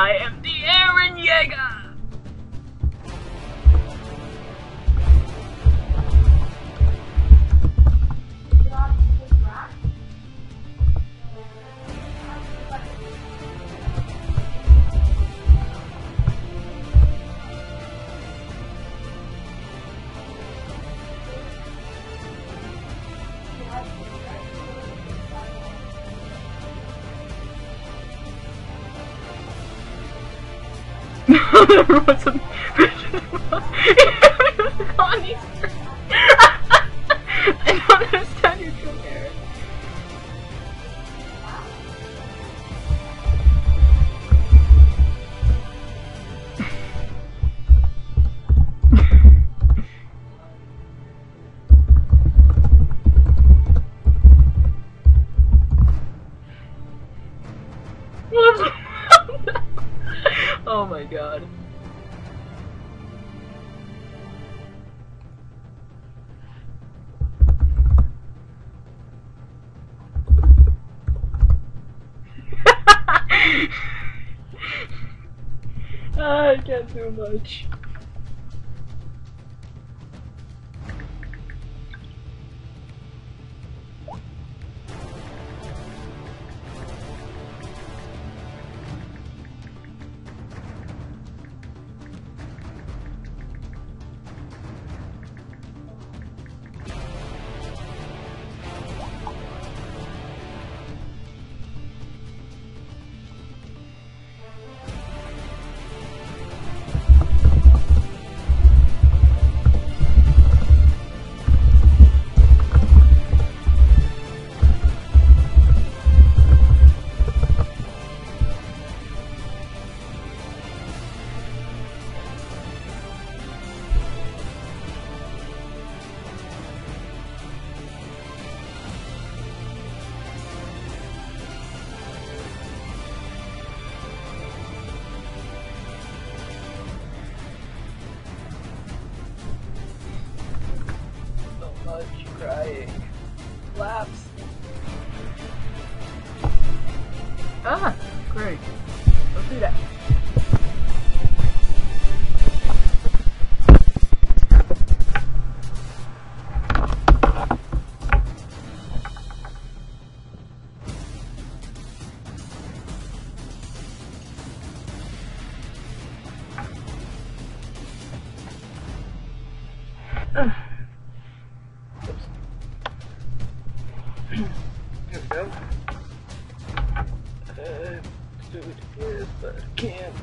I am the Eren Yeager! There was a Connie. I don't understand your joke, Eren. Oh my god. I can't do much. Crying. Laps. Ah, great. Let's do that. Here we go. Do it here, but I can't.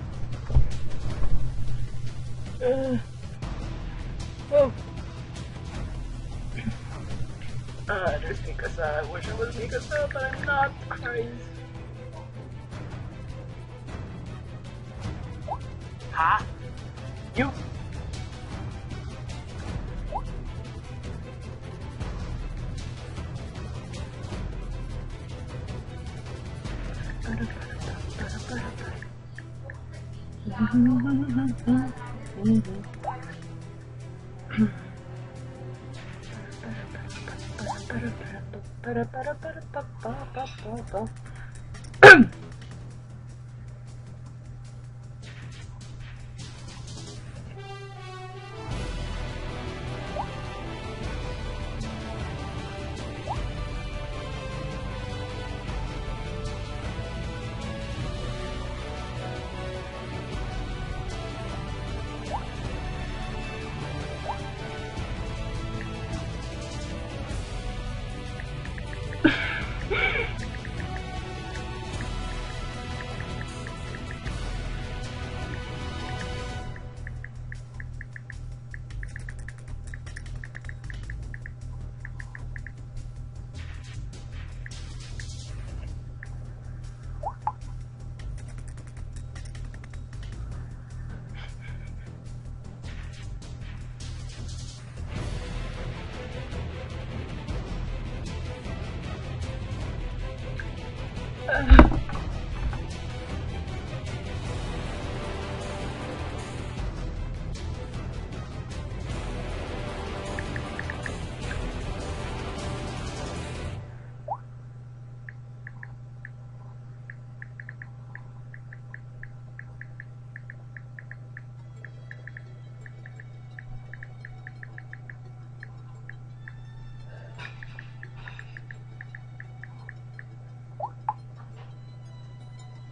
Oh. There's Mikasa. I wish I was Mikasa, but I'm not. Christ. Huh? You?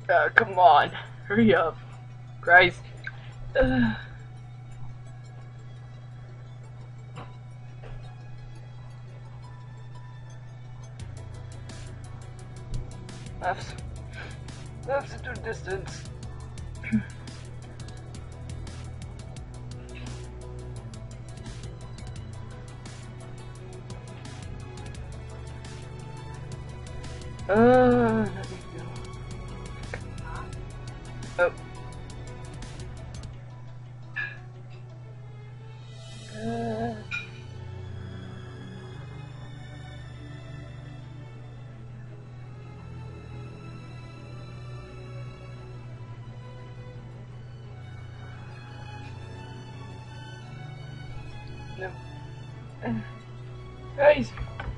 Come on. Hurry up. Christ. That's a good distance. Let me go. Oh. No. Guys.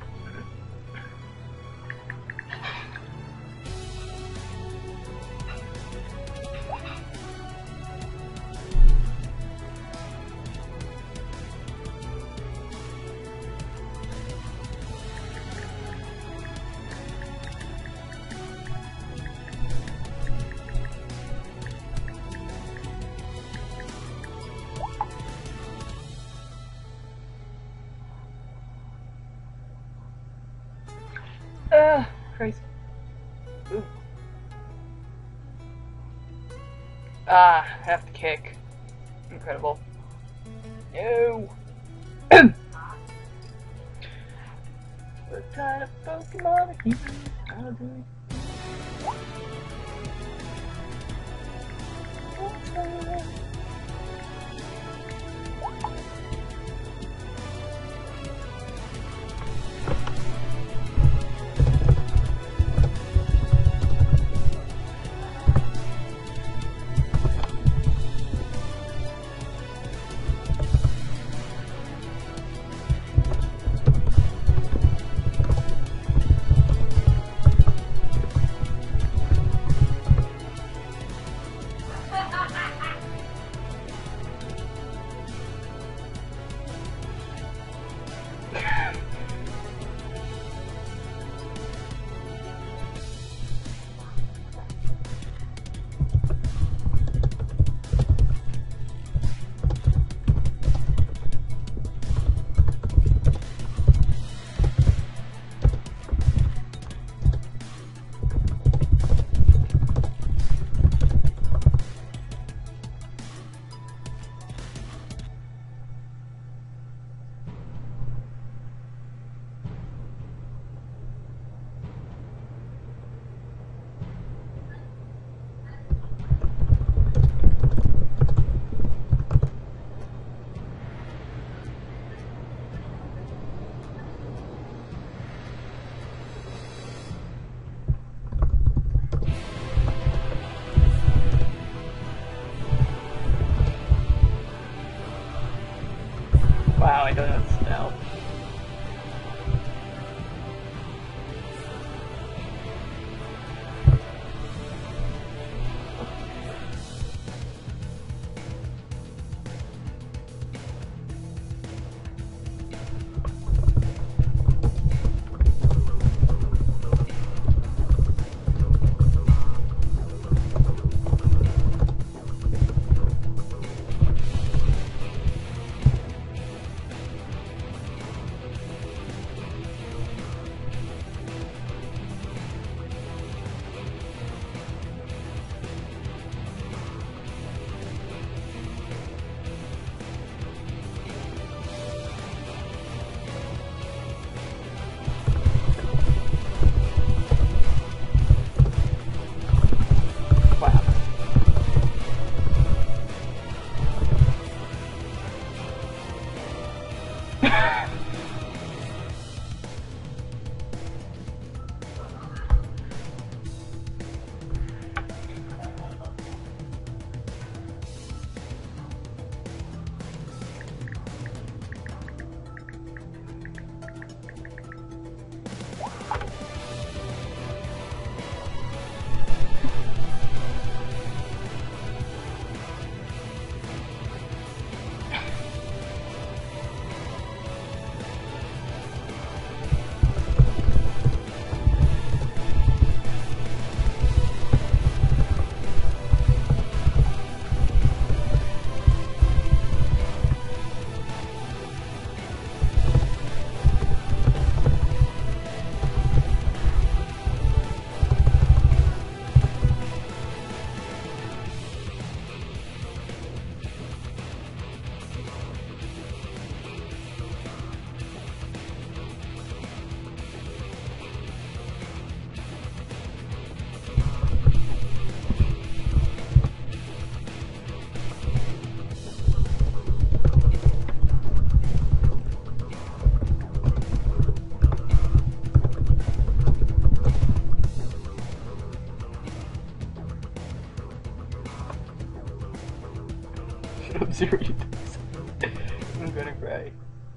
Crazy. Ooh. Have to kick. Incredible. No! What kind of Pokemon are you? How do we... Wow, I don't know the spell. read this. I'm gonna cry.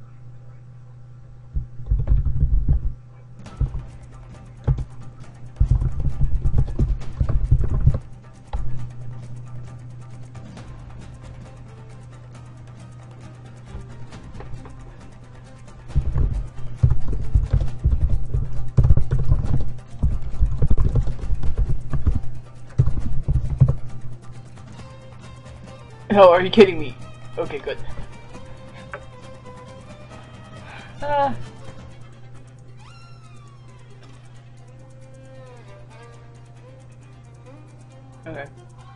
Oh, are you kidding me? Okay, good. Okay.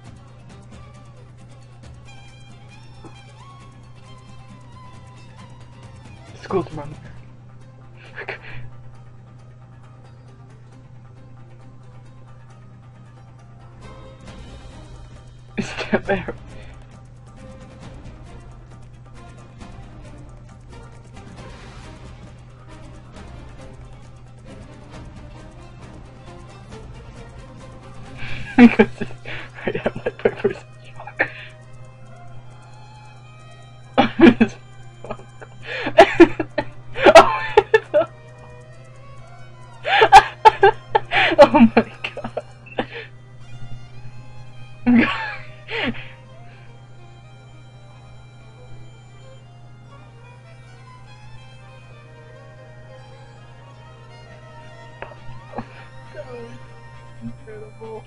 School tomorrow. Step there. Because I have my first shot. Oh my god. That was incredible.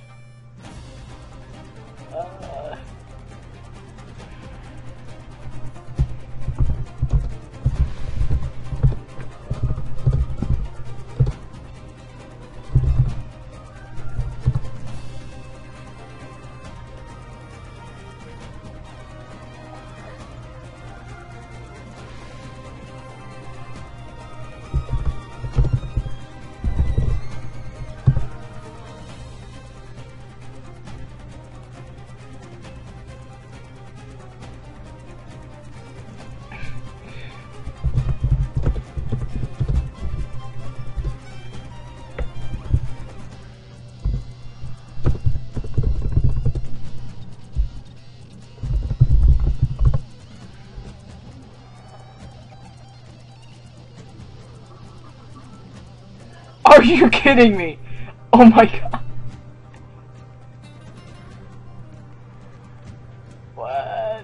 Are you kidding me? Oh my god. What?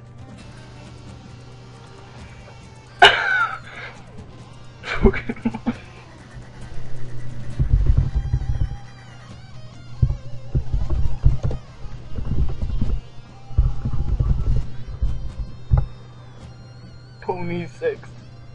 Pony 6.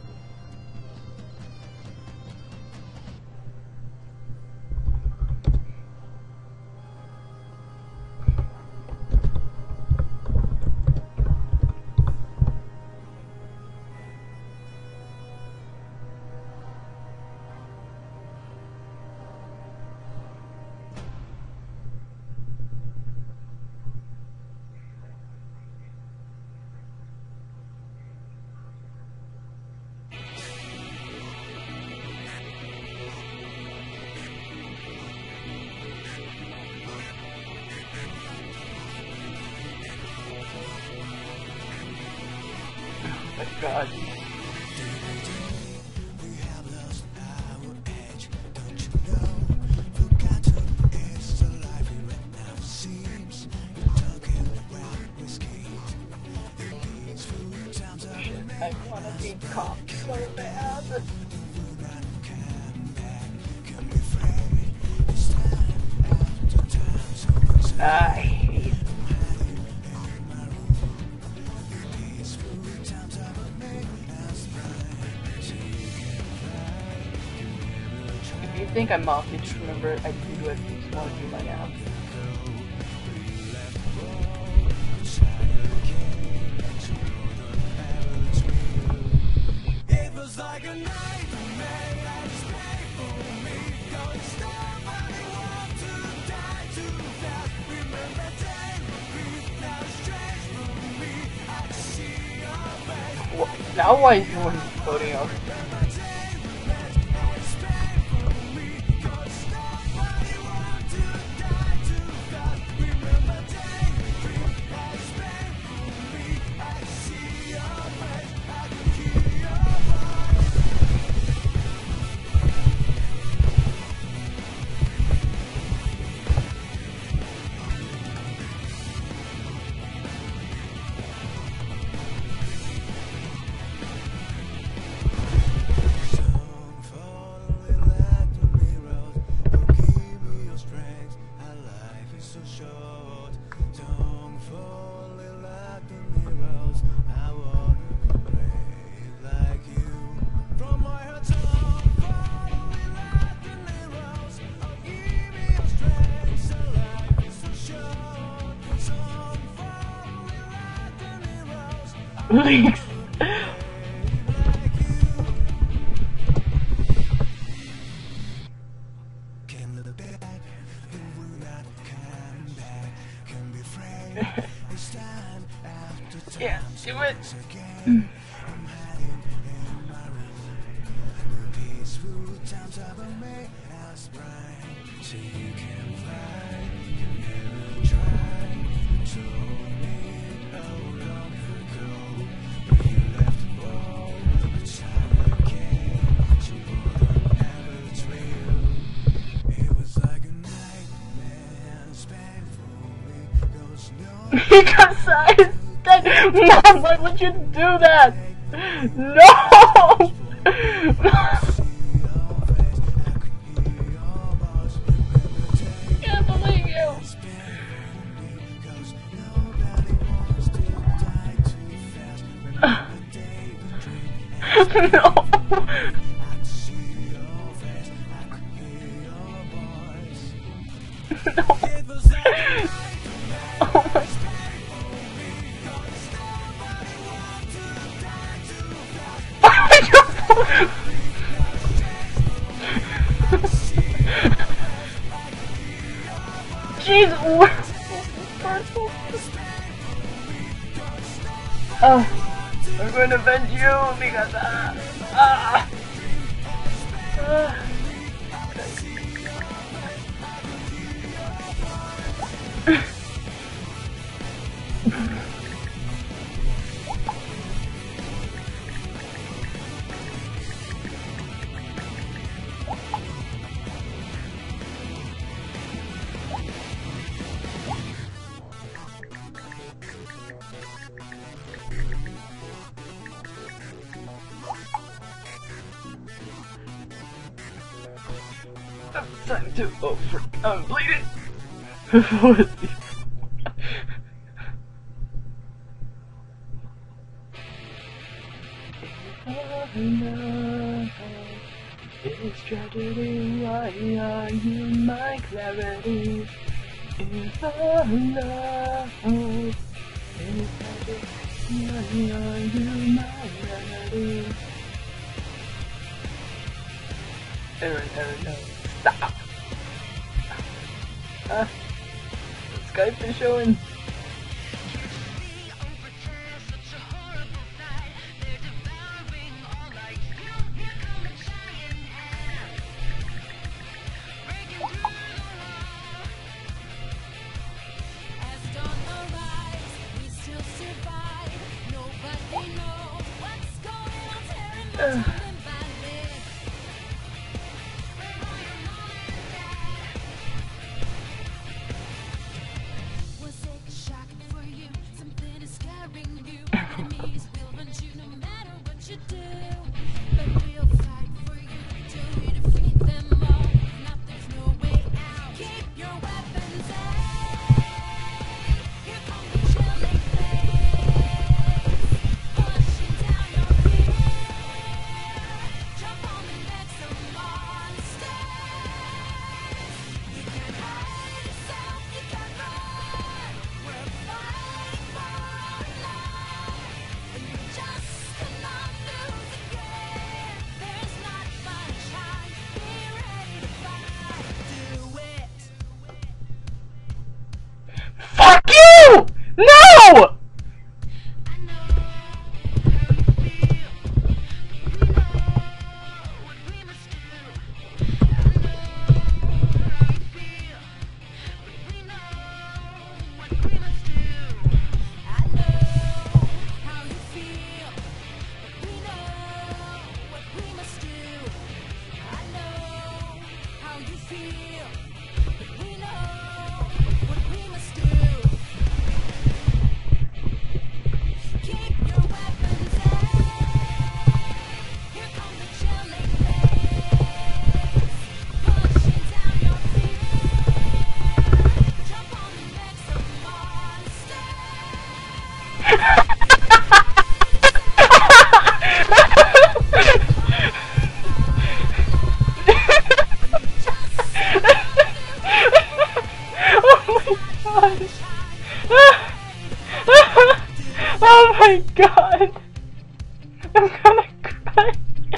God. I wanna be caught so bad. I hate it. If you think I'm off, you just remember I do at least want to do my nap. It was like a nightmare that stayed for me. Don't stop, I want to die too fast. Remember day, breathe now strange for me. I see your face. Now why is no one voting out? I see leaks. Yeah, do it. Mikasa is dead! Mom, why would you do that? No! Can't believe you! No! No! Oh my. Jeez, I'm going to avenge you, Mikasa. Time to complete it. It's tragedy, why are you my clarity? If I love, it's tragedy, why are you my remedy? Eren, no. Stop! Skype is showing. I'm gonna cry.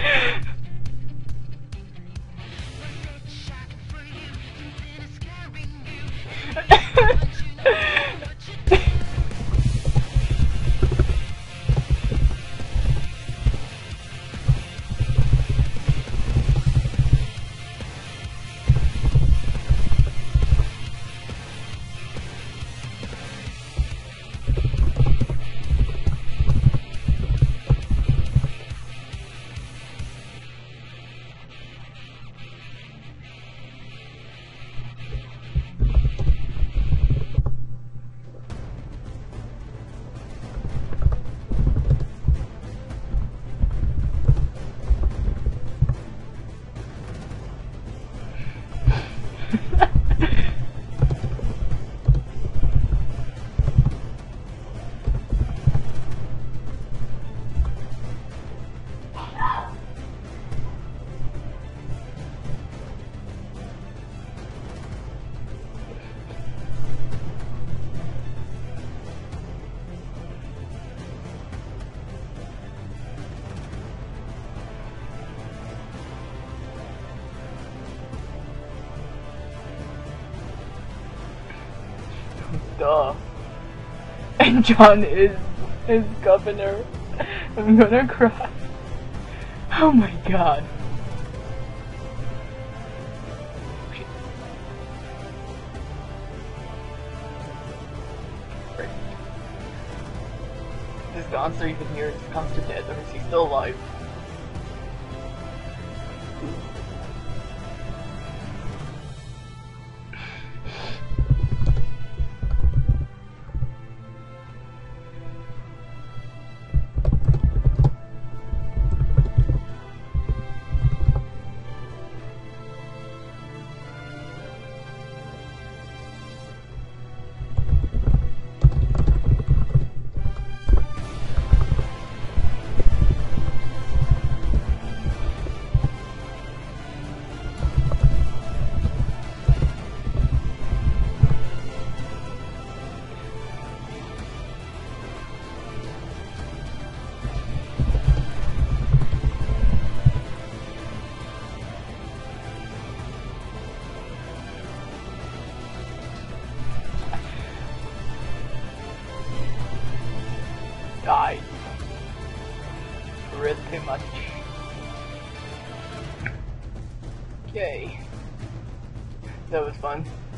Duh. And John is governor. I'm gonna cry. Oh my god. Is Gunter even here? Is Gunter dead, or is he still alive? Died. Pretty much. Okay. That was fun.